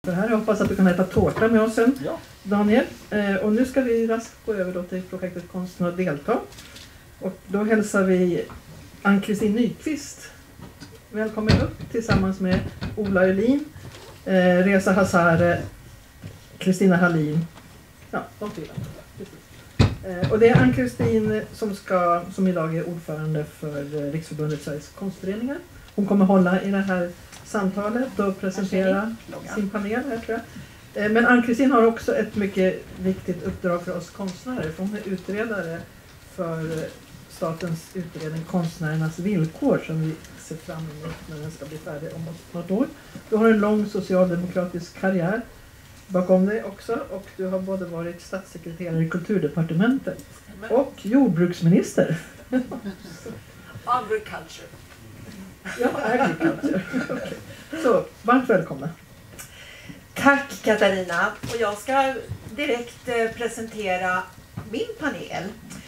för det här. Jag hoppas att du kan äta tårta med oss sen, Ja. Daniel. Och nu ska vi raskt gå över då till projektet Konsten att delta. Och då hälsar vi Ann-Kristin Nyqvist välkommen upp tillsammans med Ola Öhlin, Reza Hazare, Kristina Hallin. Ja, de fyra. Och det är Ann-Kristin som idag är ordförande för Riksförbundet Sveriges konstföreningar. Hon kommer hålla i det här samtalet och presentera sin panel här, tror jag. Men Ann-Kristin har också ett mycket viktigt uppdrag för oss konstnärer. För hon är utredare för statens utredning Konstnärernas villkor som vi ser fram emot när den ska bli färdig om något år. Du har en lång socialdemokratisk karriär bakom dig också och du har både varit statssekreterare i kulturdepartementet och jordbruksminister. Agriculture. Ja, agriculture. Okay. Så, varmt välkomna. Tack Katarina. Och jag ska direkt presentera min panel.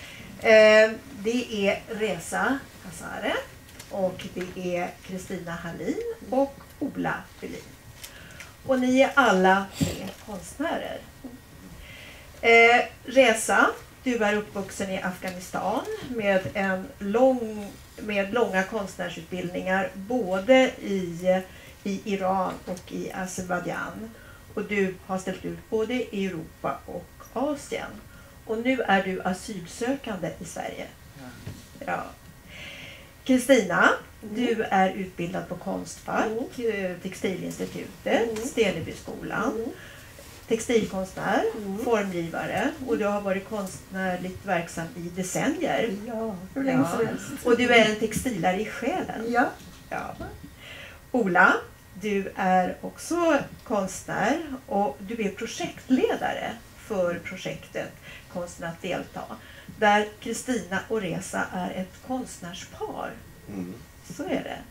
Det är Reza Hazare och det är Kristina Hallin och Ola Öhlin. Och ni är alla tre konstnärer. Reza, du är uppvuxen i Afghanistan med långa konstnärsutbildningar både i Iran och i Azerbaijan. Och du har ställt ut både i Europa och Asien. Och nu är du asylsökande i Sverige. Ja. Kristina, du är utbildad på Konstfack, Textilinstitutet, Stenebyskolan, textilkonstnär, formgivare och du har varit konstnärligt verksam i decennier. Ja, hur länge som helst. Och du är en textilare i själen. Ja. Ja. Ola, du är också konstnär och du är projektledare för projektet Konsten att delta. Där Kristina och Reza är ett konstnärspar. Så är det.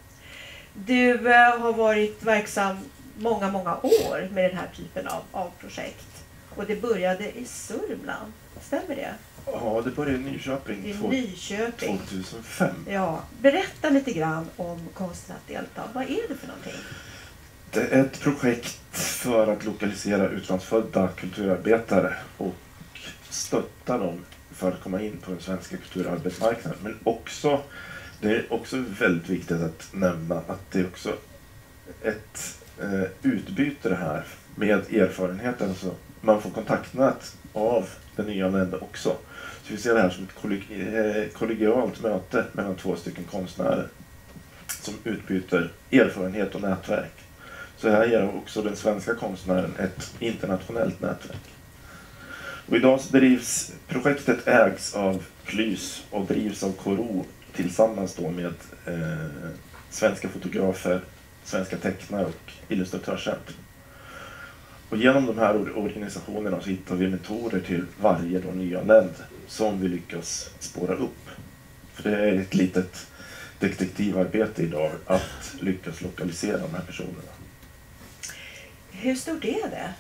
Du har varit verksam många år med den här typen av projekt. Och det började i Sörmland. Stämmer det? Ja, det började i Nyköping, I Nyköping 2005. Ja, berätta lite grann om Konsten att delta. Vad är det för någonting? Det är ett projekt för att lokalisera utlandsfödda kulturarbetare och stötta dem för att komma in på den svenska kulturarbetsmarknaden. Men också, det är också väldigt viktigt att nämna att det är också ett utbyte det här med erfarenheten. Så man får kontaktnät av den nyanlända också. Så vi ser det här som ett kollegialt möte mellan två stycken konstnärer som utbyter erfarenhet och nätverk. Så här ger också den svenska konstnären ett internationellt nätverk. Och idag så drivs projektet ägs av Klys och drivs av Koro tillsammans då med svenska fotografer, svenska tecknare och illustratörscentrum. Och genom de här organisationerna så hittar vi mentorer till varje då nyanländ som vi lyckas spåra upp. För det är ett litet detektivarbete idag att lyckas lokalisera de här personerna. Hur stort är det?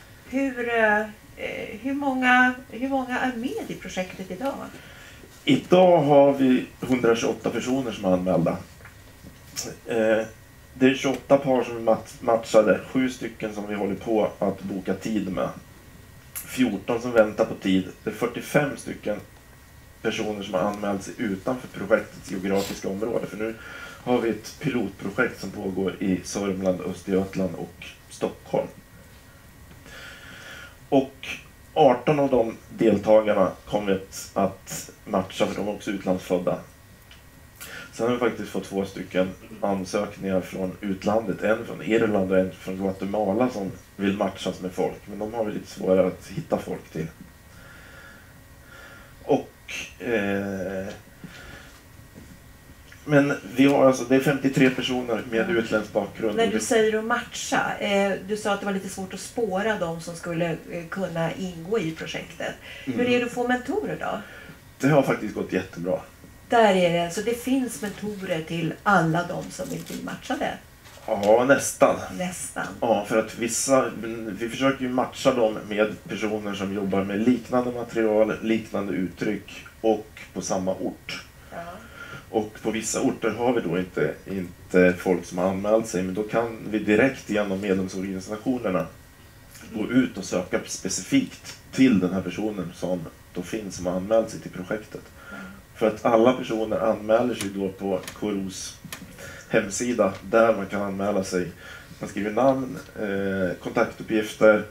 Hur många är med i projektet idag? Idag har vi 128 personer som är anmälda. Det är 28 par som är matchade, 7 stycken som vi håller på att boka tid med. 14 som väntar på tid. Det är 45 stycken personer som har anmält sig utanför projektets geografiska område. För nu har vi ett pilotprojekt som pågår i Sörmland, Östergötland och Stockholm. Och 18 av de deltagarna kommer att matcha, för de är också utlandsfödda. Sen har vi faktiskt fått 2 stycken ansökningar från utlandet. En från Irland och en från Guatemala som vill matchas med folk. Men de har vi lite svårare att hitta folk till. Och men vi har alltså, det är 53 personer med utländsk bakgrund. När du säger att matcha, du sa att det var lite svårt att spåra de som skulle kunna ingå i projektet. Hur är det att få mentorer då? Det har faktiskt gått jättebra. Där är det, så det finns mentorer till alla de som vill bli matchade? Ja, nästan. Nästan. Ja, för att vi försöker ju matcha dem med personer som jobbar med liknande material, liknande uttryck och på samma ort. Ja. Och på vissa orter har vi då inte folk som har anmält sig, men då kan vi direkt genom medlemsorganisationerna gå ut och söka specifikt till den här personen som då finns, som har anmält sig till projektet. För att alla personer anmäler sig då på KROs hemsida där man kan anmäla sig. Man skriver namn, kontaktuppgifter,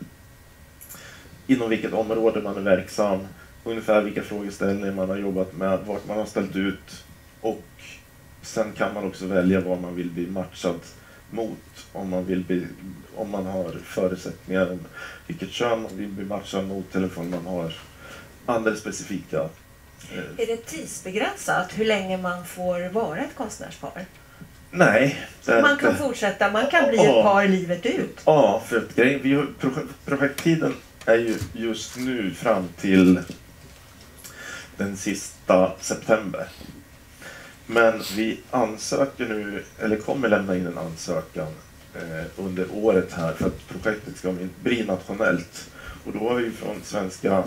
inom vilket område man är verksam, ungefär vilka frågeställningar man har jobbat med, vart man har ställt ut, och sen kan man också välja vad man vill bli matchad mot, om man har förutsättningar om vilket kön man vill bli matchad mot, eller om man har andra specifika. Är det tidsbegränsat hur länge man får vara ett konstnärspar? Nej. Man kan fortsätta, man kan bli ett par livet ut. Ja, för att projekttiden är ju just nu fram till den sista september. Men vi ansöker nu, eller kommer lämna in en ansökan under året här för att projektet ska bli nationellt. Och då har vi från Svenska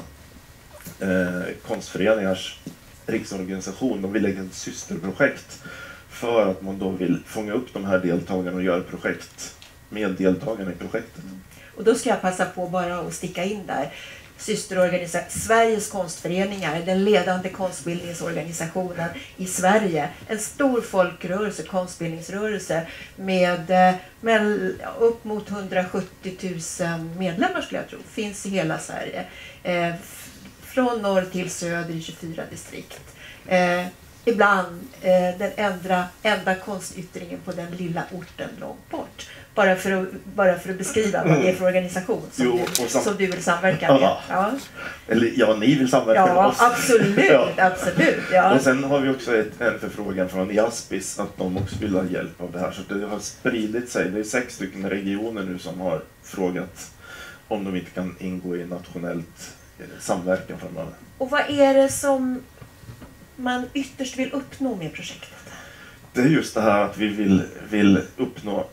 konstföreningars riksorganisation, de vill lägga ett systerprojekt för att man då vill fånga upp de här deltagarna och göra projekt med deltagarna i projektet. Och då ska jag passa på bara att sticka in där. Systerorganisation, Sveriges konstföreningar, den ledande konstbildningsorganisationen i Sverige. En stor folkrörelse, konstbildningsrörelse med upp mot 170 000 medlemmar skulle jag tro. Finns i hela Sverige. Från norr till söder i 24 distrikt. Ibland den enda konstyttringen på den lilla orten långt bort. Bara för att beskriva vad det är för organisation som du vill samverka med. Ja. Eller ja, ni vill samverka med oss. Absolut, absolut. Ja. Och sen har vi också en förfrågan från Jaspis att de också vill ha hjälp av det här. Så det har spridit sig. Det är 6 stycken regioner nu som har frågat om de inte kan ingå i nationellt samverkan framöver. Och vad är det som man ytterst vill uppnå med projektet? Det är just det här att vi vill uppnå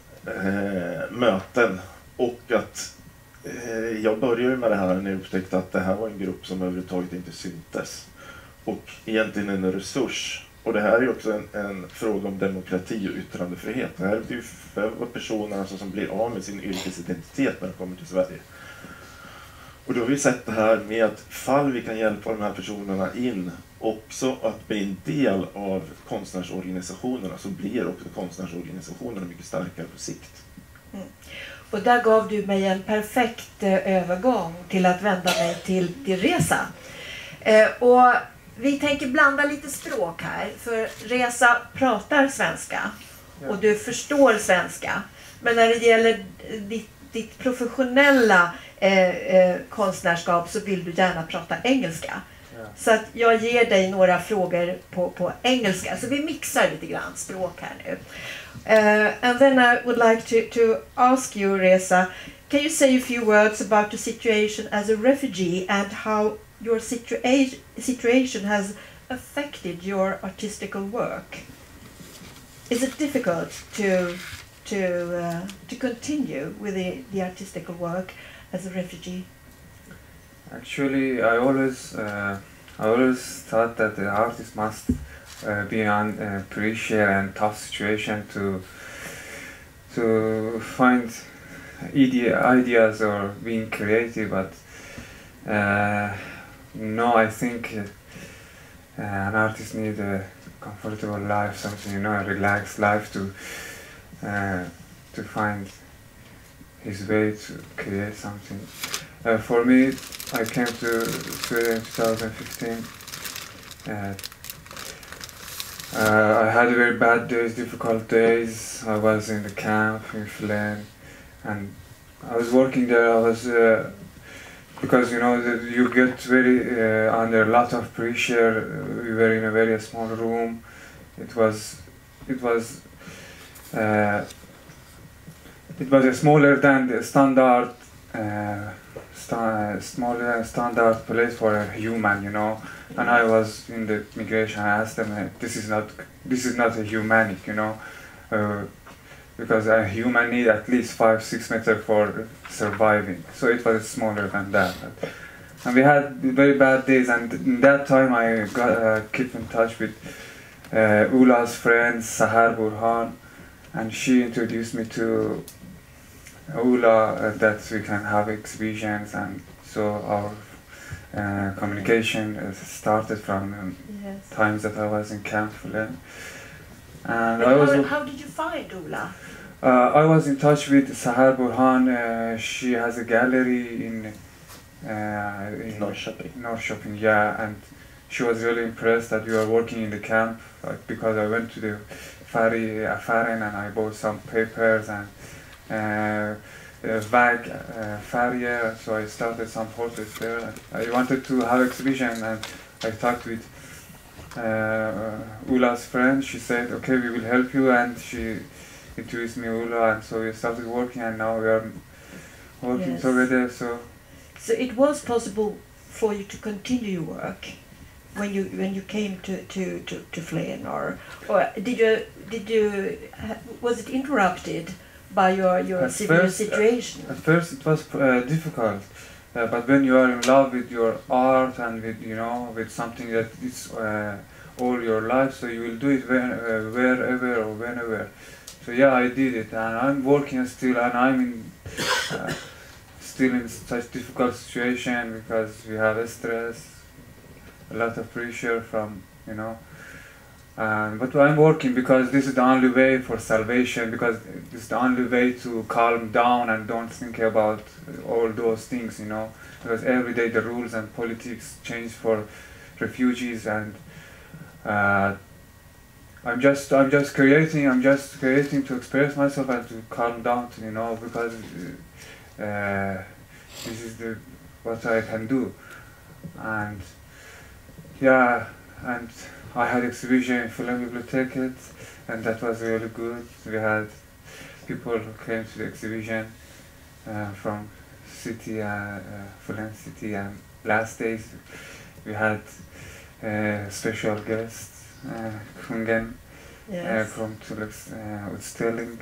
möten, och att jag började med det här när jag upptäckte att det här var en grupp som överhuvudtaget inte syntes och egentligen en resurs. Och det här är också en fråga om demokrati och yttrandefrihet. Det här är ju för personer alltså som blir av med sin yrkesidentitet när de kommer till Sverige. Och då har vi sett det här med att fall vi kan hjälpa de här personerna in också att bli en del av konstnärsorganisationerna, så blir också konstnärsorganisationerna mycket starkare på sikt. Mm. Och där gav du mig en perfekt övergång till att vända mig till Reza. Och vi tänker blanda lite språk här, för Reza pratar svenska och du förstår svenska. Men när det gäller ditt professionella konstnärskap så vill du gärna prata engelska. Så att jag ger dig några frågor på engelska. Så vi mixar lite grann språk här nu. And then I would like to ask you, Reza, can you say a few words about the situation as a refugee and how your situation has affected your artistical work? Is it difficult to continue with the artistical work as a refugee? Actually, I always thought that the artist must be on a pressure and tough situation to find ideas or being creative, but no, I think an artist needs a comfortable life, something, a relaxed life to find his way to create something. For me, I came to Sweden in 2015. I had very bad days, difficult days. I was in the camp in Flin, and I was working there. I was because you get very under a lot of pressure. We were in a very small room. It was smaller than the standard. Smaller standard place for a human, and I was in the migration. I asked them, this is not a humanic, because a human need at least 5-6 meters for surviving. So it was smaller than that. And we had very bad days, and in that time I keep in touch with Ula's friend Sahar Burhan, and she introduced me to Ola that we can have exhibitions, and so our communication started from Yes. times that I was in Camp Fulen. And And how did you find Ola? I was in touch with Sahar Burhan. She has a gallery in Norrköping, yeah, and she was really impressed that we were working in the camp, because I went to the Affären and I bought some papers and bag Färger, so I started some portraits there. I wanted to have exhibition, and I talked with Ula's friend. She said, okay, we will help you, and she introduced me Ula, and so we started working, and now we are working Yes. together. So it was possible for you to continue your work when you came to Flen, or did you was it interrupted by your At severe first, situation? At first it was difficult, but when you are in love with your art and with something that is all your life, so you will do it wherever or whenever. So yeah, I did it, and I'm working still, and I'm in still in such difficult situation because we have stress, a lot of pressure from but I'm working because this is the only way for salvation, because this is the only way to calm down and don't think about all those things, because every day the rules and politics change for refugees, and I'm just creating to express myself and to calm down, because this is what I can do. And yeah, and I had exhibition in Fulen Biblioteket, and that was really good. We had people who came to the exhibition from Fulen city, and last days we had special guests, Kungen, Yes. from Utställning.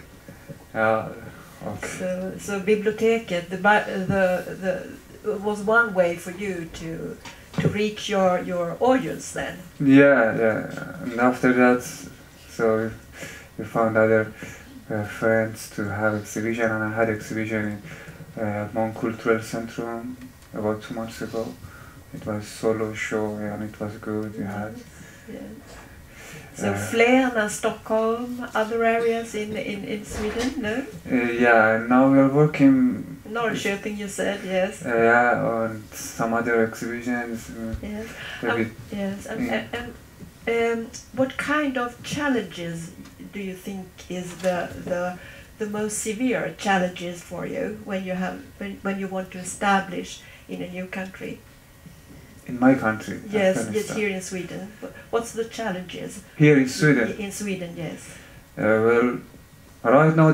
Okay. So biblioteket, the was one way for you to reach your audience then. Yeah. And after that, so we found other friends to have exhibition, and I had exhibition in Mångkulturellt Centrum about 2 months ago. It was solo show, and it was good. We had. Yeah. So Flen and Stockholm, other areas in Sweden, no? Yeah, now we are working. Norrköping, you said, yes. Yeah, on some other exhibitions. Yes. Maybe. Yes. And what kind of challenges do you think is the most severe challenges for you when you want to establish in a new country? In my country. Yes, Afghanistan. here in Sweden. What's the challenges? Here in Sweden. In Sweden, yes. Well, right now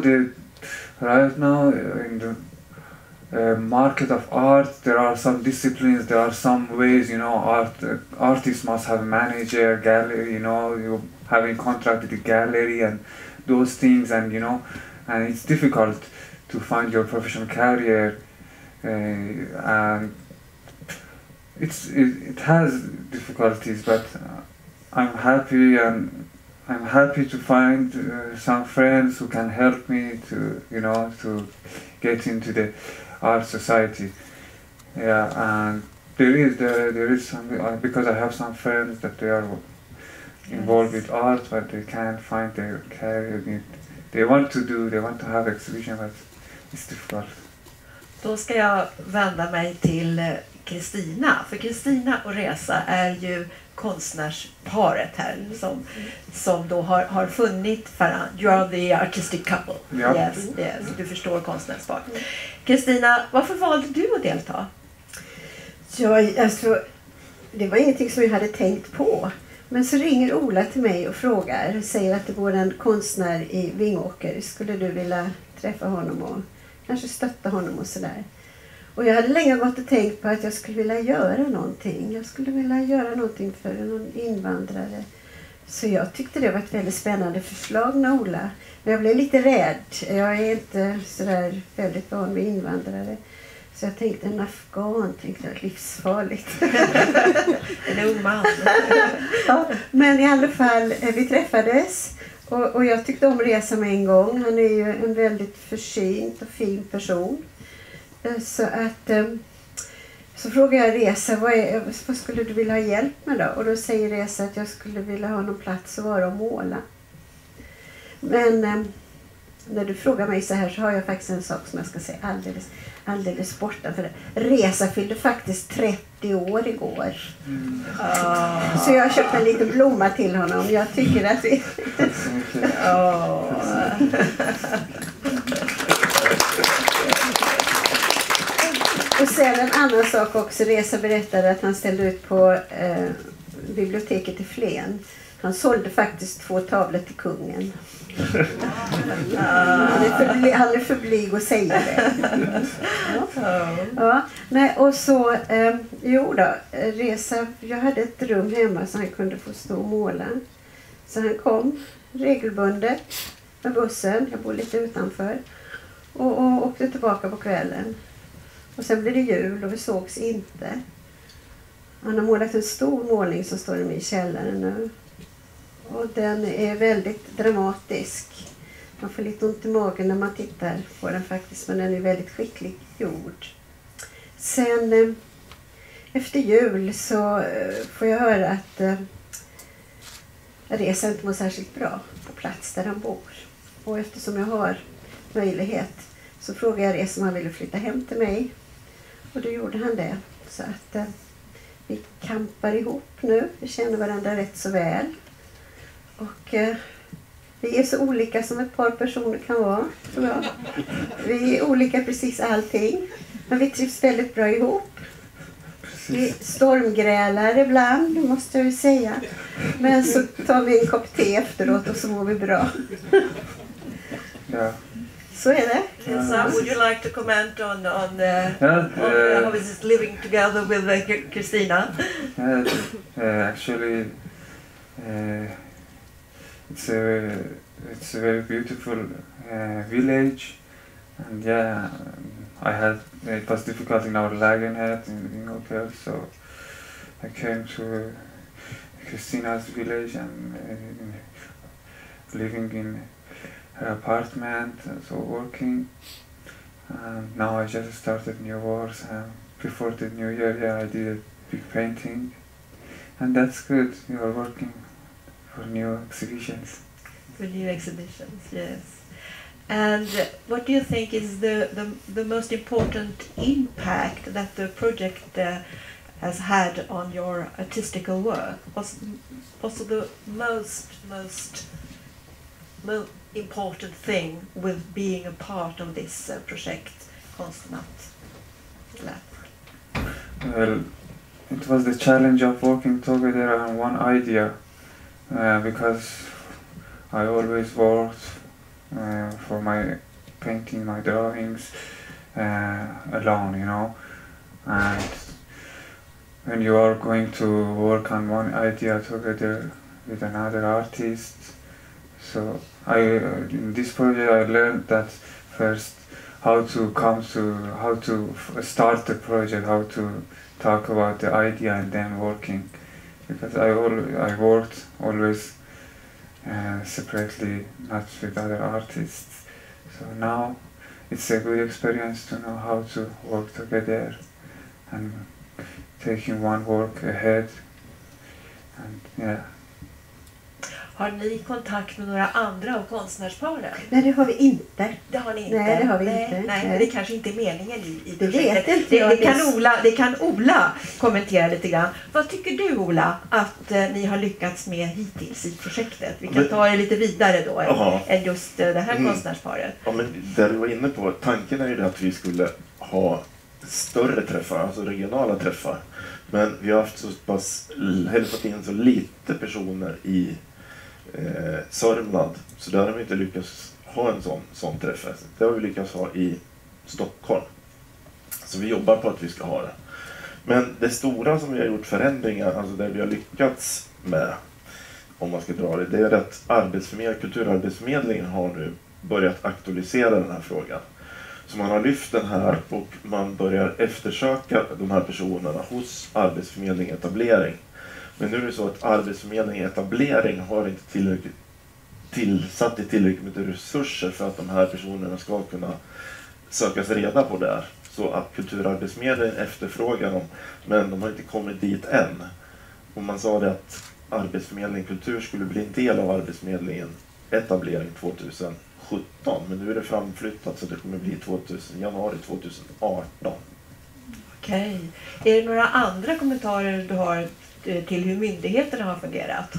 in the market of art, there are some disciplines, there are some ways, artists must have a manager, gallery, you having contract with the gallery and those things, and and it's difficult to find your professional career, and it has difficulties, but I'm happy to find some friends who can help me to get into the art society. Yeah, and there is some, because I have some friends that they are involved with art, but they can't find their career. They want to have exhibition, but it's difficult. Då ska jag vända mig till Kristina, för Kristina och Reza är ju konstnärsparet här som då har funnit varandra. You are the artistic couple. Ja. Yes, du förstår konstnärspar. Kristina, varför valde du att delta? Ja, alltså, det var ingenting som jag hade tänkt på. Men så ringer Ola till mig och frågar, säger att det går en konstnär i Vingåker. Skulle du vilja träffa honom och kanske stötta honom och sådär? Och jag hade länge gått och tänkt på att jag skulle vilja göra någonting. Jag skulle vilja göra någonting för någon invandrare. Så jag tyckte det var ett väldigt spännande förslag med Ola. Men jag blev lite rädd. Jag är inte sådär väldigt van med invandrare. Så jag tänkte en afghan, tänkte jag, livsfarligt. En ung man. Ja, men i alla fall, vi träffades Och jag tyckte om Reza med en gång. Han är ju en väldigt försynt och fin person. Så att så frågar jag Reza, vad skulle du vilja ha hjälp med då? Och då säger Reza att jag skulle vilja ha någon plats att vara och måla. Men när du frågar mig så här så har jag faktiskt en sak som jag ska säga alldeles borta. För Reza fyllde faktiskt 30 år igår. Så jag köpte en liten blomma till honom. Jag tycker att vi... Och sen en annan sak också. Reza berättade att han ställde ut på biblioteket i Flen. Han sålde faktiskt 2 tavlor till kungen. Han är för blyg att säga det. Ja. Nej, och så, Reza, jag hade ett rum hemma så han kunde få stå och måla. Så han kom regelbundet med bussen, jag bor lite utanför, och åkte tillbaka på kvällen. Och sen blev det jul och vi sågs inte. Han har målat en stor målning som står i min källare nu. Och den är väldigt dramatisk. Man får lite ont i magen när man tittar på den faktiskt. Men den är väldigt skickligt gjord. Sen efter jul så får jag höra att Reza inte mår särskilt bra på plats där han bor. Och eftersom jag har möjlighet så frågade jag Reza om han ville flytta hem till mig. Och då gjorde han det. Så att vi kampar ihop nu. Vi känner varandra rätt så väl. Och vi är så olika som ett par personer kan vara, tror jag. Vi är olika precis allting. Men vi trivs väldigt bra ihop. Vi stormgrälar ibland, måste jag ju säga. Men så tar vi en kopp te efteråt och så mår vi bra. Ja. Så är det. Reza, would you like to comment on how is it living together with Kristina? Actually, it's a very beautiful village, and it was difficult in our lägenhet in Vingåker, so I came to Kristina's village and living in her apartment, so working. And now I just started new works. Before the new year, I did a big painting, and that's good. You are working for new exhibitions. For new exhibitions, yes. And what do you think is the most important impact that the project has had on your artistical work? What's the most important thing with being a part of this project, Konstnatt? Well, it was the challenge of working together on one idea, because I always worked for my painting, my drawings, alone, you know. And when you are going to work on one idea together with another artist, so in this project I learned that first how to start the project, how to talk about the idea and then working, because I worked always separately, not with other artists. So now it's a good experience to know how to work together and taking one work ahead. And yeah. Har ni kontakt med några andra av konstnärsparen? Nej, det har vi inte. Det har ni inte? Nej, det har vi inte. Nej, det kanske inte är meningen i det projektet. Vet inte det kan Ola kommentera lite grann. Vad tycker du, Ola, att ni har lyckats med hittills i projektet? Vi kan ta det lite vidare då än just det här konstnärsparet. Ja, men där du var inne på, tanken är ju det att vi skulle ha större träffar, alltså regionala träffar. Men vi har haft så pass, fått in så lite personer i Sörmland, så där har vi inte lyckats ha en sån träff. Det har vi lyckats ha i Stockholm. Så vi jobbar på att vi ska ha det. Men det stora som vi har gjort förändringar, alltså det vi har lyckats med, om man ska dra det är att kulturarbetsförmedlingen har nu börjat aktualisera den här frågan. Så man har lyft den här och man börjar eftersöka de här personerna hos Arbetsförmedling Etablering. Men nu är det så att Arbetsförmedling Etablering har inte tillräckligt tillsatt i tillräckligt med resurser för att de här personerna ska kunna sökas reda på där. Så att Kulturarbetsförmedlingen efterfrågar dem, men de har inte kommit dit än. Och man sa det att Arbetsförmedling Kultur skulle bli en del av Arbetsförmedlingen etablering 2017, men nu är det framflyttat så det kommer bli januari 2018. Okej. Är det några andra kommentarer du har till hur myndigheterna har fungerat?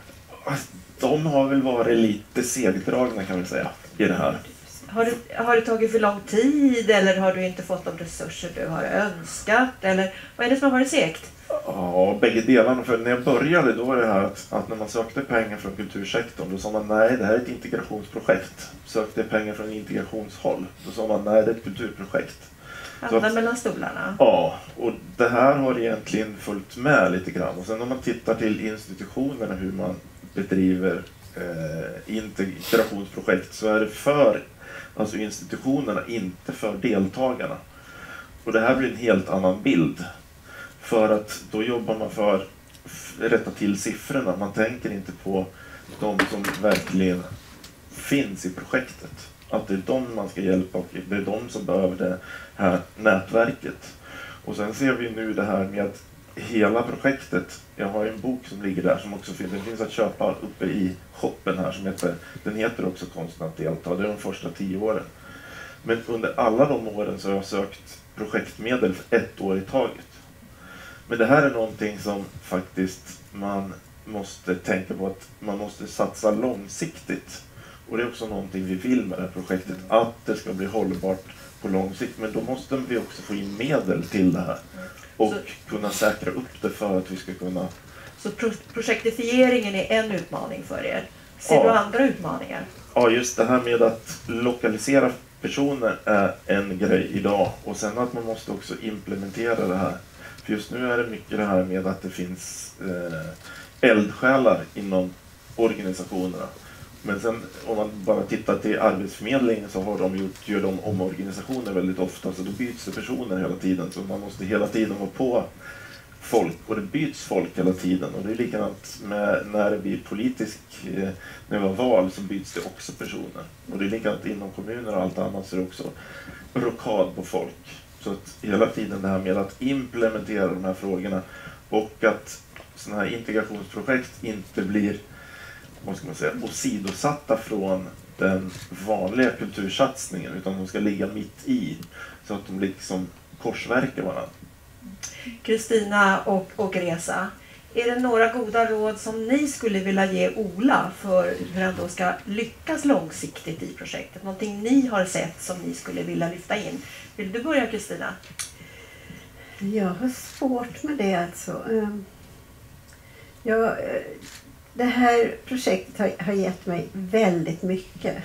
De har väl varit lite segdragna kan vi säga i det här. Har det tagit för lång tid eller har du inte fått de resurser du har önskat? Eller vad är det som har varit segt? Ja, bägge delarna. För när jag började då var det här att när man sökte pengar från kultursektorn då sa man nej, det här är ett integrationsprojekt. Sökte pengar från integrationshåll, då sa man nej, det är ett kulturprojekt. Hamnar mellan stolarna. Ja, och det här har egentligen följt med lite grann. Och sen om man tittar till institutionerna hur man bedriver integrationsprojekt så är det för alltså institutionerna, inte för deltagarna. Och det här blir en helt annan bild. För att då jobbar man för att rätta till siffrorna. Man tänker inte på de som verkligen finns i projektet. Att det är de man ska hjälpa och det är de som behöver det här nätverket. Och sen ser vi nu det här med hela projektet. Jag har en bok som ligger där som också finns. Den finns att köpa uppe i shoppen här som heter, den heter också Konsten att delta. Det är de första 10 åren. Men under alla de åren så har jag sökt projektmedel för 1 år i taget. Men det här är någonting som faktiskt man måste tänka på att man måste satsa långsiktigt. Och det är också någonting vi vill med det här projektet, att det ska bli hållbart på lång sikt. Men då måste vi också få in medel till det här och kunna säkra upp det för att vi ska kunna... Så projektifieringen är en utmaning för er. Ser du andra utmaningar? Ja, just det här med att lokalisera personer är en grej idag. Och sen att man måste också implementera det här. För just nu är det mycket det här med att det finns eldsjälar inom organisationerna. Men sen om man bara tittar till Arbetsförmedlingen så har gör de omorganisationer väldigt ofta. Så då byts det personer hela tiden. Så man måste hela tiden vara på folk. Och det byts folk hela tiden. Och det är likadant med när det blir när det var val så byts det också personer. Och det är likadant inom kommuner och allt annat så är det också rockad på folk. Så att hela tiden det här med att implementera de här frågorna och att sådana här integrationsprojekt inte blir, vad ska man säga, åsidosatta från den vanliga kultursatsningen utan de ska ligga mitt i så att de liksom korsverkar varandra. Kristina och Reza, är det några goda råd som ni skulle vilja ge Ola för hur han då ska lyckas långsiktigt i projektet? Någonting ni har sett som ni skulle vilja lyfta in? Vill du börja, Kristina? Jag har svårt med det alltså. Det här projektet har gett mig väldigt mycket.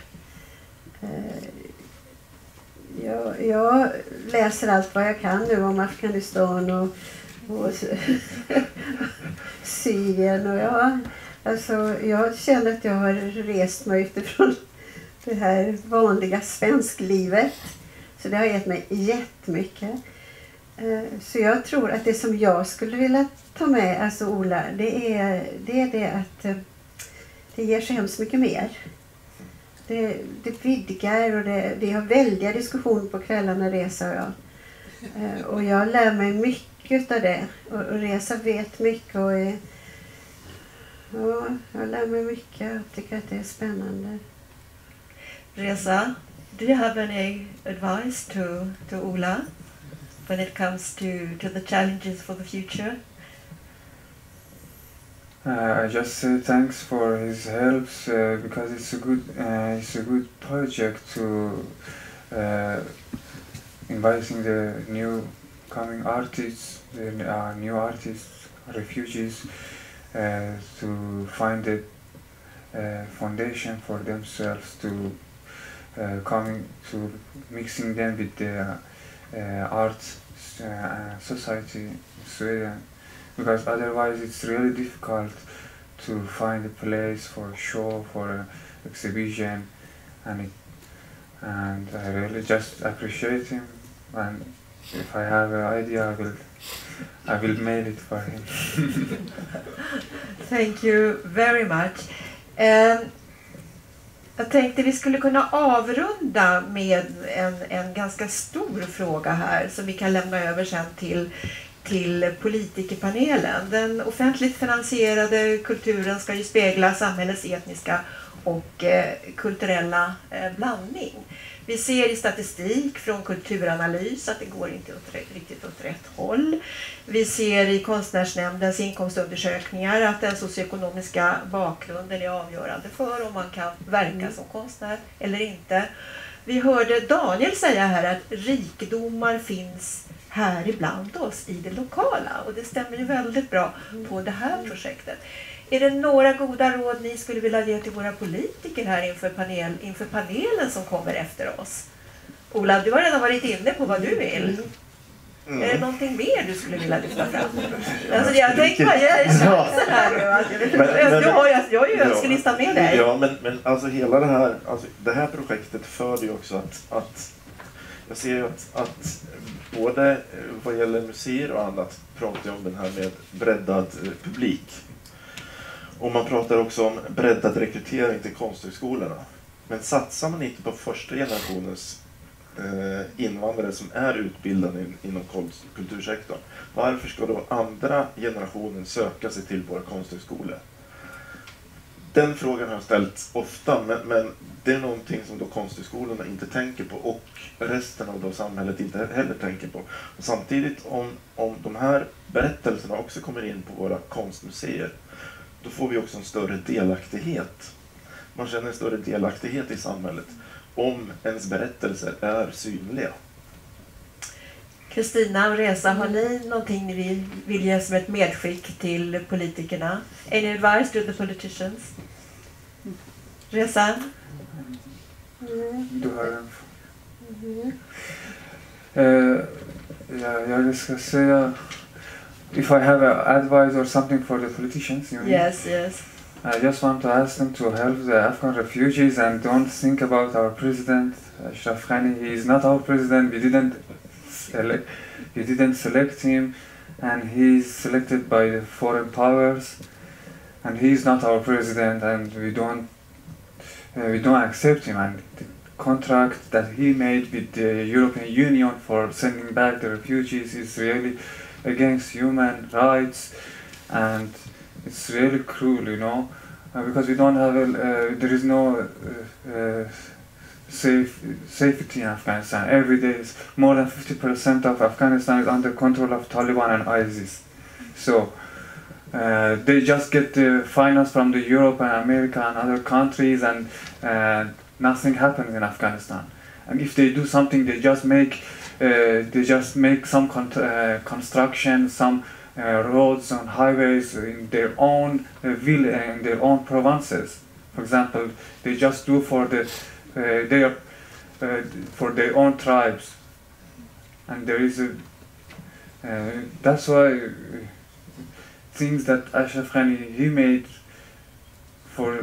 Jag läser allt vad jag kan nu om Afghanistan och Syrien och jag känner att jag har rest mig utifrån det här vanliga svensklivet. Så det har gett mig jättemycket. Så jag tror att det som jag skulle vilja ta med, alltså Ola, det är det att det ger så hemskt mycket mer. Det vidgar och vi har väldiga diskussioner på kvällarna, Reza och jag. Och jag lär mig mycket av det. Och Reza vet mycket och jag lär mig mycket och tycker att det är spännande. Reza, do you have any advice to Ola when it comes to the challenges for the future? I just say thanks for his help because it's a good project to inviting the new coming artists, the new artists, refugees, to find a foundation for themselves to coming to mixing them with the art society in Sweden. Because otherwise it's really difficult to find a place for a show, for an exhibition, and I really just appreciate him. And if I have an idea, I will mail it for him. Thank you very much. Jag tänkte vi skulle kunna avrunda med en ganska stor fråga här som vi kan lämna över sen till politikerpanelen. Den offentligt finansierade kulturen ska ju spegla samhällets etniska och kulturella blandning. Vi ser i statistik från Kulturanalys att det går inte riktigt åt rätt håll. Vi ser i Konstnärsnämndens inkomstundersökningar att den socioekonomiska bakgrunden är avgörande för om man kan verka som konstnär eller inte. Vi hörde Daniel säga här att rikedomar finns här ibland oss i det lokala, och det stämmer ju väldigt bra på det här projektet. Är det några goda råd ni skulle vilja ge till våra politiker här inför panelen som kommer efter oss? Ola, du har redan varit inne på vad du vill. Är det någonting mer du skulle vilja lyfta fram? Alltså, jag tänkte bara ge dig chansen här nu. Jag har ju önskelistan med dig. Ja, men alltså hela det här projektet för ju också att jag ser ju att både vad gäller museer och annat pratar jag om den här med breddad publik. Och man pratar också om breddad rekrytering till konsthögskolorna. Men satsar man inte på första generationens invandrare som är utbildade inom kultursektorn, varför ska då andra generationen söka sig till våra konsthögskolor? Den frågan har jag ställt ofta, men det är någonting som då konsthögskolorna inte tänker på och resten av då samhället inte heller tänker på. Och samtidigt om de här berättelserna också kommer in på våra konstmuseer, då får vi också en större delaktighet. Man känner en större delaktighet i samhället om ens berättelser är synliga. Kristina och Reza, har ni någonting ni vill ge som ett medskick till politikerna? Any advice to the politicians? Reza? Du har en. Jag ska säga, if I have advice or something for the politicians, you mean? Yes. I just want to ask them to help the Afghan refugees and don't think about our president, Ashraf Ghani. He is not our president. We didn't select him, and he's selected by the foreign powers, and he's not our president, and we don't accept him. And the contract that he made with the European Union for sending back the refugees is really against human rights, and it's really cruel, you know, because we don't have there is no safety in Afghanistan. Every day, more than 50% of Afghanistan is under control of Taliban and ISIS. So they just get the finance from the Europe and America and other countries, and nothing happens in Afghanistan. And if they do something, they just make some construction, some roads and highways in their own in their own provinces. For example, they just do for for their own tribes, and there is that's why things that Ashraf Ghani he made for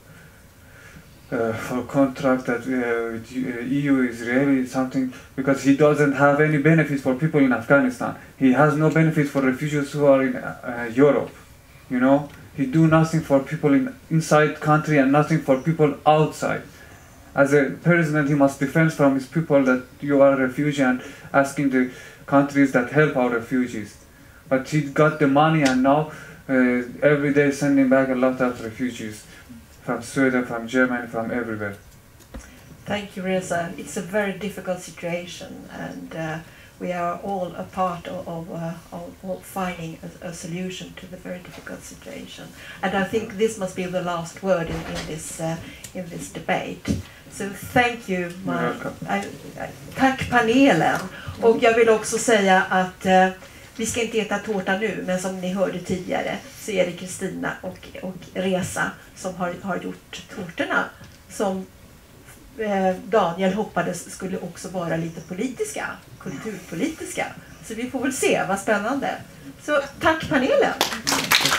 contract that with EU is really something, because he doesn't have any benefits for people in Afghanistan. He has no benefit for refugees who are in Europe. You know, he do nothing for people inside country and nothing for people outside. As a president, he must defend from his people that you are a refugee and asking the countries that help our refugees. But he got the money, and now every day sending back a lot of refugees from Sweden, from Germany, from everywhere. Thank you, Reza. It's a very difficult situation, and we are all a part of finding a solution to the very difficult situation. And I think this must be the last word in this debate. So thank you. Tack panelen. Och jag vill också säga att vi ska inte äta tårta nu, men som ni hörde tidigare så är det Kristina och Reza som har gjort tårtorna, som Daniel hoppades skulle också vara lite politiska, kulturpolitiska. Så vi får väl se, vad spännande. Så tack panelen!